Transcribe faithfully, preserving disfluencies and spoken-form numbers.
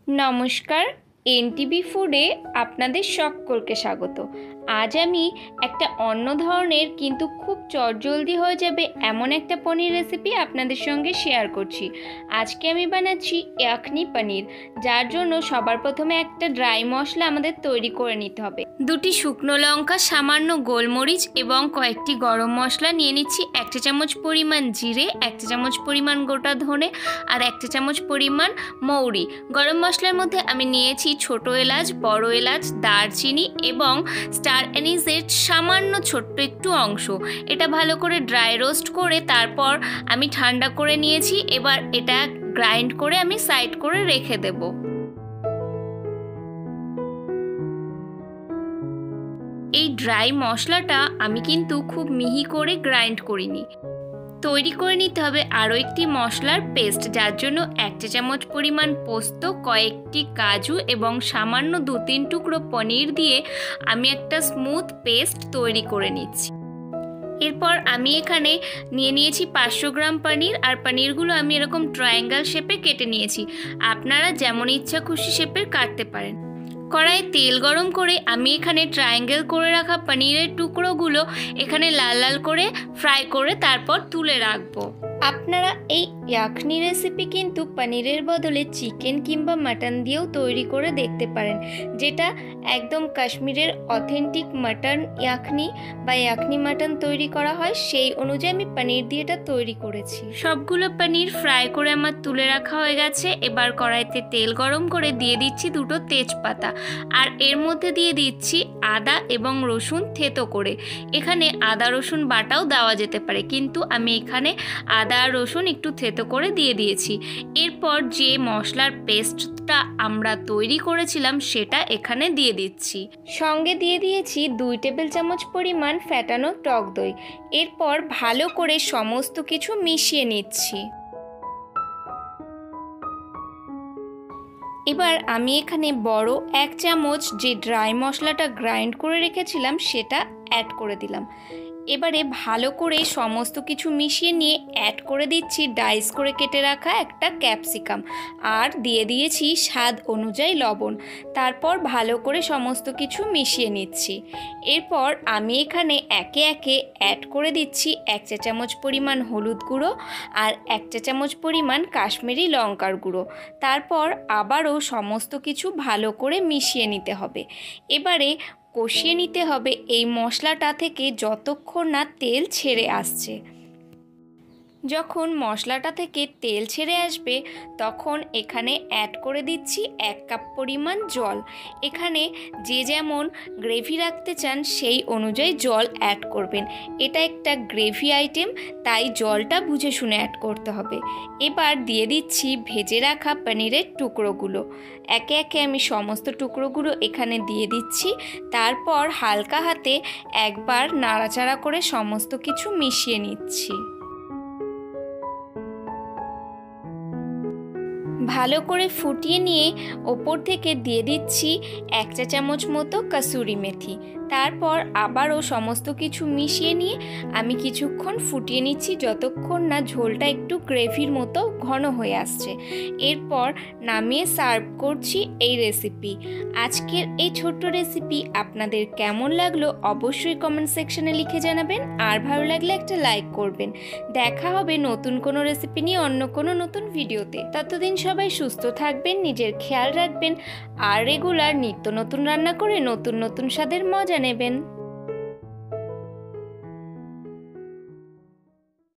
নমস্কার, এনটিভি ফুডে আপনাদের সকলকে স্বাগত। আজ আমি একটা অন্য ধরনের কিন্তু খুব চটজলদি হয়ে যাবে এমন একটা পনির রেসিপি আপনাদের সঙ্গে শেয়ার করছি। আজকে আমি বানাচ্ছি ইয়াখনি পনির, যার জন্য সবার প্রথমে একটা ড্রাই মশলা আমাদের তৈরি করে নিতে হবে। দুটি শুকনো লঙ্কা, সামান্য গোলমরিচ এবং কয়েকটি গরম মশলা নিয়ে নিচ্ছি। একটা চামচ পরিমাণ জিরে, একটা চামচ পরিমাণ গোটা ধনে আর একটা চামচ পরিমাণ মৌরি। গরম মশলার মধ্যে আমি নিয়েছি ছোট এলাচ, বড় এলাচ, দারচিনি এবং স্টার অ্যানিসের সামান্য ছোট্ট একটু অংশ। এটা ভালো করে ড্রাই রোস্ট করে তারপর আমি ঠান্ডা করে নিয়েছি। এবার এটা গ্রাইন্ড করে আমি সাইড করে রেখে দেব। এই ড্রাই মশলাটা আমি কিন্তু খুব মিহি করে গ্রাইন্ড করিনি। তৈরি করে নিতে হবে আরও একটি মশলার পেস্ট, যার জন্য এক চা চামচ পরিমাণ পোস্ত, কয়েকটি কাজু এবং সামান্য দু তিন টুকরো পনির দিয়ে আমি একটা স্মুথ পেস্ট তৈরি করে নিচ্ছি। এরপর আমি এখানে নিয়ে নিয়েছি পাঁচশো গ্রাম পনির, আর পনিরগুলো আমি এরকম ট্রায়াঙ্গেল শেপে কেটে নিয়েছি। আপনারা যেমন ইচ্ছা খুশি শেপের কাটতে পারেন। কড়াইয়ে তেল গরম করে আমি এখানে ট্রায়াঙ্গেল করে রাখা পনিরের টুকরোগুলো এখানে লাল লাল করে ফ্রাই করে তারপর তুলে রাখবো। আপনারা এই ইয়াখনি রেসিপি কিন্তু পনিরের বদলে চিকেন কিংবা মাটন দিয়েও তৈরি করে দেখতে পারেন, যেটা একদম কাশ্মীরের অথেন্টিক মাটন ইয়াখনি বা ইয়াখনি মাটন তৈরি করা হয়, সেই অনুযায়ী আমি পনির দিয়ে এটা তৈরি করেছি। সবগুলো পনির ফ্রাই করে আমার তুলে রাখা হয়ে গেছে। এবার কড়াইতে তেল গরম করে দিয়ে দিচ্ছি দুটো তেজপাতা, আর এর মধ্যে দিয়ে দিচ্ছি আদা এবং রসুন থেতো করে। এখানে আদা রসুন বাটাও দেওয়া যেতে পারে, কিন্তু আমি এখানে আদা আর রসুন একটু থেতো করে দিয়ে দিয়েছি। এরপর যে মশলার পেস্টটা আমরা তৈরি করেছিলাম সেটা এখানে দিয়ে দিচ্ছি। সঙ্গে দিয়ে দিয়েছি দুই টেবিল চামচ পরিমাণ ফ্যাটানো টক দই। এরপর ভালো করে সমস্ত কিছু মিশিয়ে নিচ্ছি। এবার আমি এখানে বড় এক চামচ যে ড্রাই মশলাটা গ্রাইন্ড করে রেখেছিলাম সেটা অ্যাড করে দিলাম। এবারে ভালো করে সমস্ত কিছু মিশিয়ে নিয়ে অ্যাড করে দিচ্ছি ডাইস করে কেটে রাখা একটা ক্যাপসিকাম, আর দিয়ে দিয়েছি স্বাদ অনুযায়ী লবণ। তারপর ভালো করে সমস্ত কিছু মিশিয়ে নিচ্ছি। এরপর আমি এখানে একে একে অ্যাড করে দিচ্ছি এক চা চামচ পরিমাণ হলুদ গুঁড়ো আর এক চা চামচ পরিমাণ কাশ্মীরি লঙ্কার গুঁড়ো। তারপর আবারও সমস্ত কিছু ভালো করে মিশিয়ে নিতে হবে। এবারে কষিয়ে নিতে হবে এই মশলাটা থেকে যতক্ষণ না তেল ছেড়ে আসছে। যখন মশলাটা থেকে তেল ছেড়ে আসবে তখন এখানে অ্যাড করে দিচ্ছি এক কাপ পরিমাণ জল। এখানে যে যেমন গ্রেভি রাখতে চান সেই অনুযায়ী জল অ্যাড করবেন। এটা একটা গ্রেভি আইটেম, তাই জলটা বুঝে শুনে অ্যাড করতে হবে। এবার দিয়ে দিচ্ছি ভেজে রাখা পনিরের টুকরোগুলো। একে একে আমি সমস্ত টুকরোগুলো এখানে দিয়ে দিচ্ছি। তারপর হালকা হাতে একবার নাড়াচাড়া করে সমস্ত কিছু মিশিয়ে নিচ্ছি। ভালো করে ফুটিয়ে নিয়ে ওপর থেকে দিয়ে দিচ্ছি এক চা চামচ মতো কাসুরি মেথি। তারপর আবারও সমস্ত কিছু মিশিয়ে নিয়ে আমি কিছুক্ষণ ফুটিয়ে নিচ্ছি, যতক্ষণ না ঝোলটা একটু গ্রেভির মতো ঘন হয়ে আসছে। এরপর নামিয়ে সার্ভ করছি এই রেসিপি। আজকের এই ছোট্ট রেসিপি আপনাদের কেমন লাগলো অবশ্যই কমেন্ট সেকশনে লিখে জানাবেন, আর ভালো লাগলে একটা লাইক করবেন। দেখা হবে নতুন কোনো রেসিপি নিয়ে অন্য কোনো নতুন ভিডিওতে। ততদিন সবাই সুস্থ থাকবেন, নিজের খেয়াল রাখবেন, আর রেগুলার নিত্য নতুন রান্না করে নতুন নতুন স্বাদের মজা নেবেন।